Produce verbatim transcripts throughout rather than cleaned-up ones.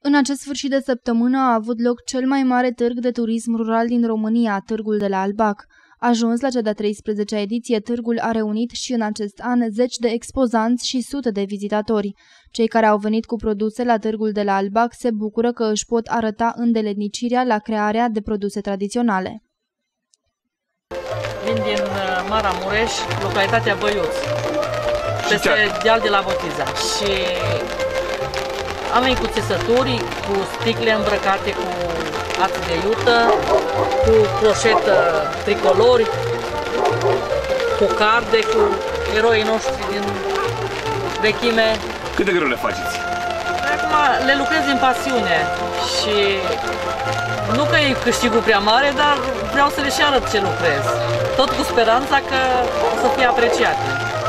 În acest sfârșit de săptămână a avut loc cel mai mare târg de turism rural din România, Târgul de la Albac. Ajuns la cea de-a treisprezecea ediție, târgul a reunit și în acest an zeci de expozanți și sute de vizitatori. Cei care au venit cu produse la Târgul de la Albac se bucură că își pot arăta îndeletnicirea la crearea de produse tradiționale. Vin din Maramureș, localitatea Băiuț, peste deal de la Botiza, și am venit cu țesături, cu sticle îmbrăcate cu ață de iută, cu croșetă tricolori, cu carde, cu eroii noștri din vechime. Cât de greu le faceți? Acum le lucrez din pasiune și nu că e câștigul prea mare, dar vreau să le și arăt ce lucrez. Tot cu speranța că o să fie apreciate.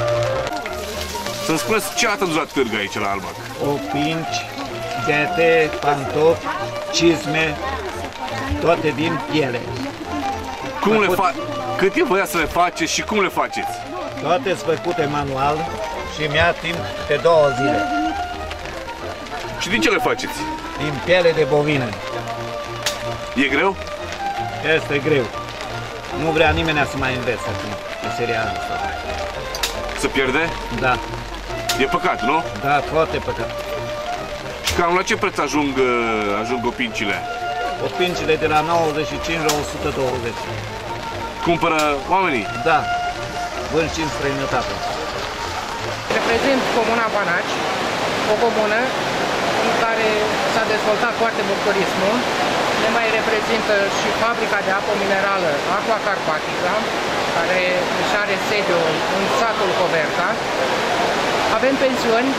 Să-mi spuneți ce ați adus la târg aici la Albac? Opinci, ghete, pantofi, cizme, toate din piele. Cum le fa Cât e voia să le faceți și cum le faceți? Toate sunt făcute manual și mi-a timp de două zile. Și din ce le faceți? Din piele de bovină. E greu? Este greu. Nu vrea nimeni să mai învețe acum meseria asta. Se pierde? Da. E păcat, nu? Da, foarte păcat. Și cam la ce preț ajung, ajung opincile? Opincile de la nouăzeci și cinci la o sută douăzeci. Cumpără oamenii? Da. Vând și în străinătate. Reprezint comuna Banaci, o comună în care s-a dezvoltat foarte mult turismul. Ne mai reprezintă și fabrica de apă minerală Aqua Carpatica, care își are sediul în satul Coverta. Avem pensiuni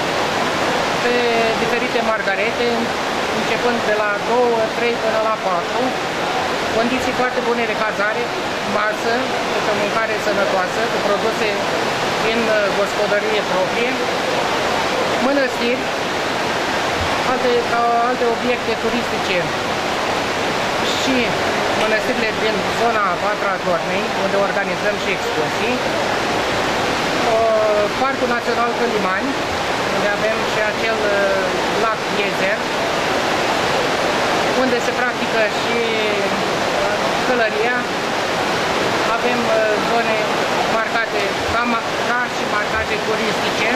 pe diferite margarete, începând de la două, trei până la patru, condiții foarte bune de cazare, masă, deci o mâncare sănătoasă, cu produse din gospodărie proprie, mănăstiri, alte, alte obiecte turistice și mănăstirile din zona a patra a Dornei, unde organizăm și excursii, Parcul Național Călimani, unde avem și acel lac Iezer, unde se practică și călăria. Avem zone marcate ca, ca și marcate turistice,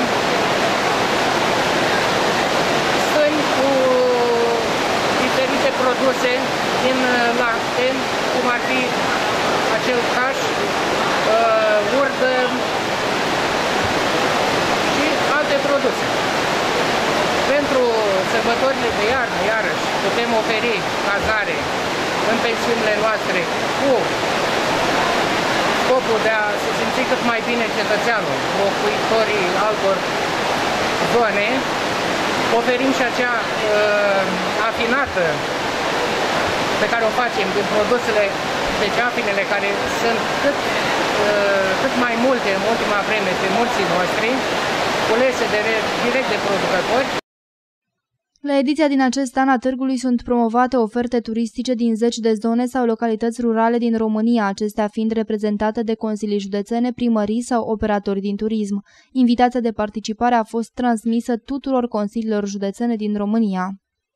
stâni cu diferite produse din lapte, cum ar fi acel caș, uh, urdă și alte produse. Pentru sărbătorile de iarnă, iarăși, putem oferi cazare în pensiunile noastre cu scopul de a se simți cât mai bine cetățeanul, locuitorii altor zone. Oferim și acea uh, afinată pe care o facem din produsele, deci afinele care sunt cât, uh, cât mai multe în ultima vreme pe mulții noștri, culese de, direct de producători. La ediția din acest an a târgului sunt promovate oferte turistice din zeci de zone sau localități rurale din România, acestea fiind reprezentate de consilii județene, primării sau operatori din turism. Invitația de participare a fost transmisă tuturor consiliilor județene din România.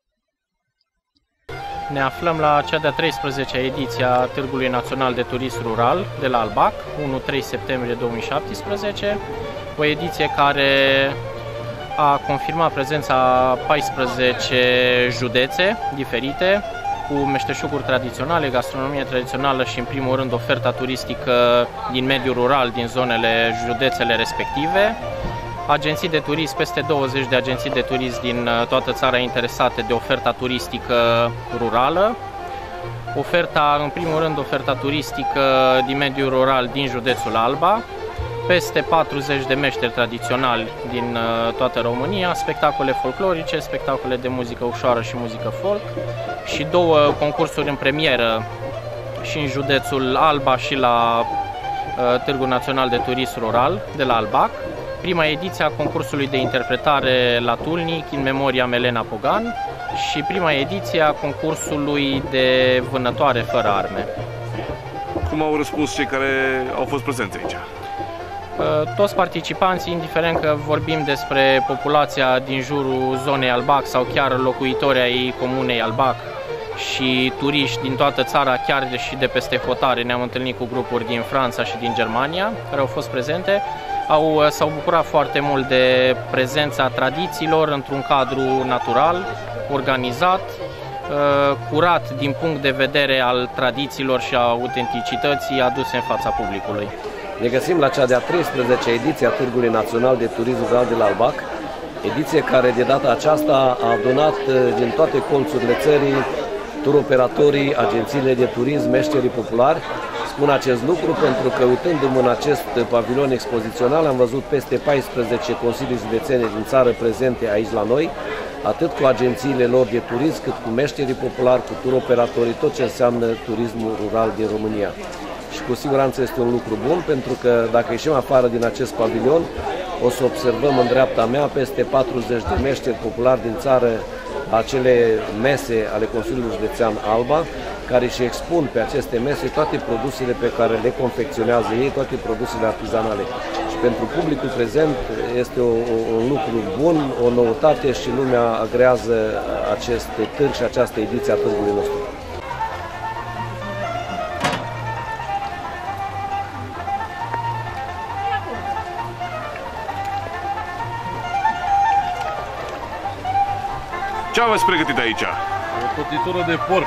Ne aflăm la cea de-a treisprezecea ediție a Târgului Național de Turism Rural de la Albac, unu trei septembrie două mii șaptesprezece, o ediție care a confirmat prezența a paisprezece județe diferite, cu meșteșuguri tradiționale, gastronomie tradițională și, în primul rând, oferta turistică din mediul rural din zonele, județele respective. Agenții de turism, peste douăzeci de agenții de turism din toată țara interesate de oferta turistică rurală. Oferta, în primul rând, oferta turistică din mediul rural din județul Alba, peste patruzeci de meșteri tradiționali din toată România, spectacole folclorice, spectacole de muzică ușoară și muzică folk și două concursuri în premieră și în județul Alba și la Târgul Național de Turism Rural de la Albac. Prima ediție a concursului de interpretare la Tulnic, în memoria Melena Pogan, și prima ediție a concursului de vânătoare fără arme. Cum au răspuns cei care au fost prezenți aici? Toți participanții, indiferent că vorbim despre populația din jurul zonei Albac sau chiar locuitorii ai comunei Albac și turiști din toată țara, chiar și de peste hotare, ne-am întâlnit cu grupuri din Franța și din Germania care au fost prezente. Au, s-au bucurat foarte mult de prezența tradițiilor într-un cadru natural, organizat, curat din punct de vedere al tradițiilor și a autenticității aduse în fața publicului. Ne găsim la cea de-a treisprezecea ediție a Târgului Național de Turism Rural de la Albac, ediție care de data aceasta a adunat din toate colțurile țării turoperatorii, agențiile de turism, meșterii populari. Spun acest lucru pentru că, uitându-mă în acest pavilion expozițional, am văzut peste paisprezece consilii județene din țară prezente aici la noi, atât cu agențiile lor de turism, cât cu meșterii populari, cu turoperatorii, tot ce înseamnă turismul rural din România. Și cu siguranță este un lucru bun, pentru că dacă ieșim afară din acest pavilion, o să observăm în dreapta mea peste patruzeci de meșteri populari din țară acele mese ale Consiliului Județean Alba, care și expun pe aceste mese toate produsele pe care le confecționează ei, toate produsele artizanale. Și pentru publicul prezent este o, o, un lucru bun, o noutate și lumea agrează acest târg și această ediție a târgului nostru. Ce aveți pregătit aici? O cotitură de porc.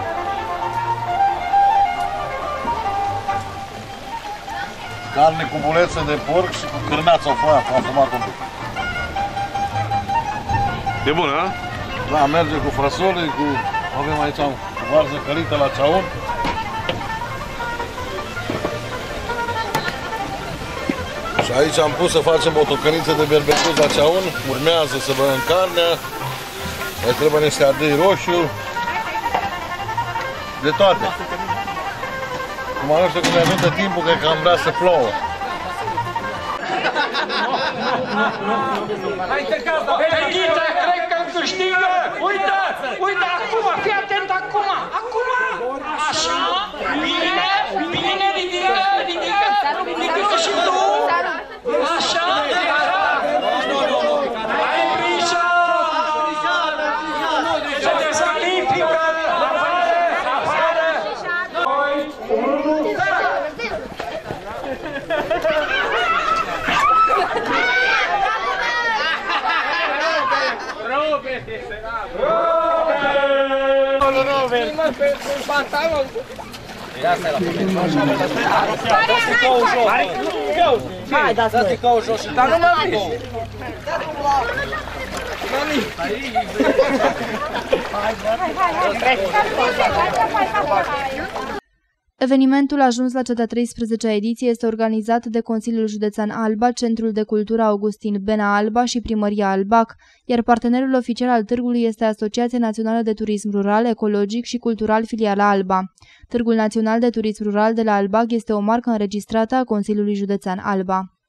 Carne cu bulețe de porc și cu cârnață o foaie, am fumat un pic. E bună, a? Da, merge cu fasole, cu... avem aici varză călită la ceaun. Și aici am pus să facem o tocăniță de berbecuț la ceaun, urmează să băgăm carnea. Mai trebuie niște ardei roșu, de toate. Cum nu știu cum ne ajută timpul, cred că am vrea să plouă. Hai te gata! Fetița, cred că câștigă! Uite! Uite acum! Fii atent acum! Acum! Așa! Bine! Bine! Ridică! Ridică! Ridică și tu! Așa! Hai, Grisha! Se descalifică! Afară! Doi, unu, Hai, dați-mi tricou jos, dar nu mă miști! Evenimentul a ajuns la cea de-a treisprezecea ediție este organizat de Consiliul Județean Alba, Centrul de Cultură Augustin Bena Alba și Primăria Albac, iar partenerul oficial al târgului este Asociația Națională de Turism Rural, Ecologic și Cultural Filiala Alba. Târgul Național de Turism Rural de la Albac este o marcă înregistrată a Consiliului Județean Alba.